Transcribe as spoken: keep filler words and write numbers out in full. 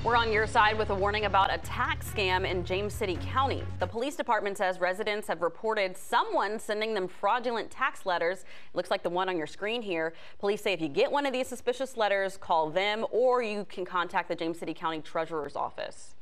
We're on your side with a warning about a tax scam in James City County. The police department says residents have reported someone sending them fraudulent tax letters. It looks like the one on your screen here. Police say if you get one of these suspicious letters, call them or you can contact the James City County Treasurer's office.